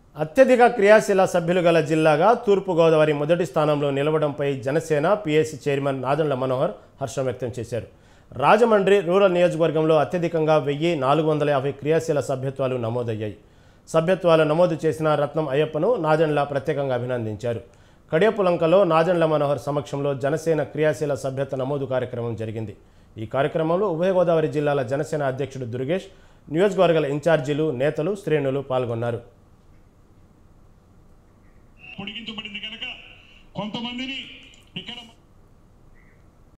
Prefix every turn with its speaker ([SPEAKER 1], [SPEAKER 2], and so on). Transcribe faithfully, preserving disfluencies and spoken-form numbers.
[SPEAKER 1] అత్యధిక క్రియాశీల సభ్యులు గల జిల్లాగా తూర్పుగోదావరి మొదటి స్థానంలో నిలవడంపై జనసేన పీఏసీ చైర్మన్ నాదెండ్ల మనోహర్ హర్షం వ్యక్తం చేశారు. రాజమండ్రి రూరల్ నియోజకవర్గంలో అత్యధికంగా వెయ్యి నాలుగు వందల యాభై క్రియాశీల సభ్యత్వాలు నమోదయ్యాయి. సభ్యత్వాలు నమోదు చేసిన రత్నం అయ్యప్పను నాదెండ్ల ప్రత్యేకంగా అభినందించారు. కడియపులంకలో నాదెండ్ల మనోహర్ సమక్షంలో జనసేన క్రియాశీల సభ్యత నమోదు కార్యక్రమం జరిగింది. ఈ కార్యక్రమంలో ఉభయ గోదావరి జిల్లాల జనసేన అధ్యక్షుడు దుర్గేష్, నియోజకవర్గాల ఇన్ఛార్జీలు, నేతలు, శ్రేణులు పాల్గొన్నారు.
[SPEAKER 2] పొడిగించబడింది కనుక కొంతమందిని ఇక్కడ